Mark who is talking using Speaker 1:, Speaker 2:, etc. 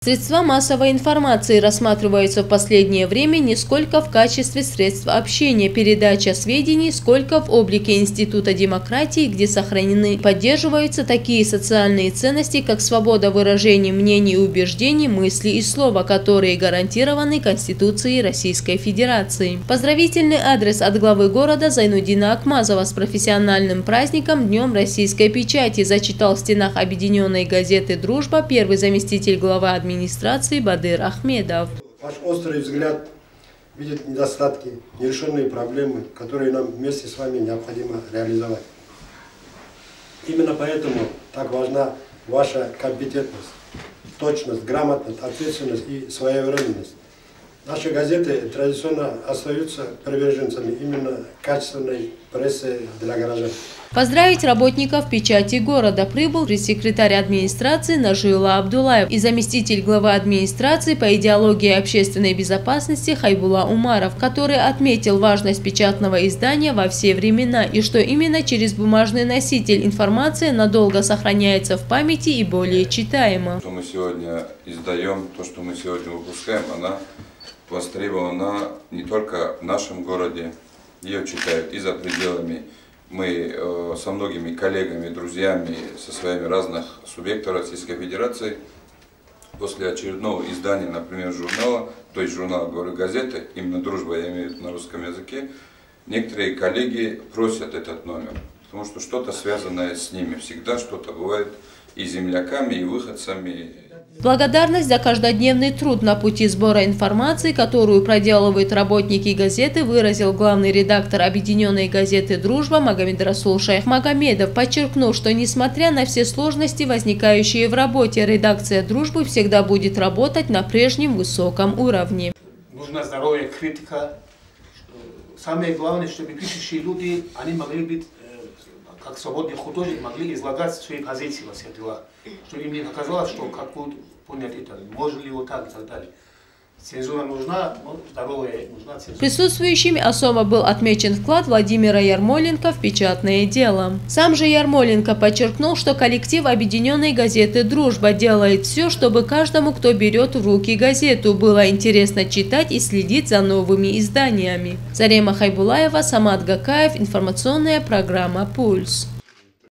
Speaker 1: Средства массовой информации рассматриваются в последнее время не сколько в качестве средств общения, передачи сведений, сколько в облике Института демократии, где сохранены и поддерживаются такие социальные ценности, как свобода выражения мнений и убеждений, мысли и слова, которые гарантированы Конституцией Российской Федерации. Поздравительный адрес от главы города Зайнуддина Акмазова с профессиональным праздником Днем российской печати зачитал в стенах объединенной газеты «Дружба» первый заместитель главы администрации Бадыр Ахмедов.
Speaker 2: Ваш острый взгляд видит недостатки, нерешенные проблемы, которые нам вместе с вами необходимо реализовать. Именно поэтому так важна ваша компетентность, точность, грамотность, ответственность и своевременность. Наши газеты традиционно остаются приверженцами именно качественной прессы для горожан.
Speaker 1: Поздравить работников печати города прибыл пресс-секретарь администрации Нажиулла Абдуллаев и заместитель главы администрации по идеологии общественной безопасности Хайбулла Умаров, который отметил важность печатного издания во все времена и что именно через бумажный носитель информация надолго сохраняется в памяти и более читаема.
Speaker 3: Что мы сегодня издаем, то, что мы сегодня выпускаем, она востребована не только в нашем городе, ее читают и за пределами. Мы со многими коллегами, друзьями, со своими разных субъектов Российской Федерации после очередного издания, например, журнала, то есть журнала, говорю, газеты, именно «Дружба», я имею в виду на русском языке, некоторые коллеги просят этот номер, потому что что-то связанное с ними, всегда что-то бывает и земляками, и выходцами.
Speaker 1: Благодарность за каждодневный труд на пути сбора информации, которую проделывают работники газеты, выразил главный редактор объединенной газеты «Дружба» Магомедрасул Шайхмагомедов, подчеркнув, что несмотря на все сложности, возникающие в работе, редакция «Дружбы» всегда будет работать на прежнем высоком уровне.
Speaker 4: Нужна здоровая критика. Самое главное, чтобы пишущие люди, они могли быть как свободный художник, могли излагать свои позиции во всех делах. Чтобы им не показалось, что как будут понять это, можно ли вот так и так далее. Цензура нужна, но здоровая нужна цензура.
Speaker 1: Присутствующими особо был отмечен вклад Владимира Ярмоленко в печатное дело. Сам же Ярмоленко подчеркнул, что коллектив объединенной газеты «Дружба» делает все, чтобы каждому, кто берет в руки газету, было интересно читать и следить за новыми изданиями. Зарема Хайбулаева, Самат Гакаев, информационная программа «Пульс».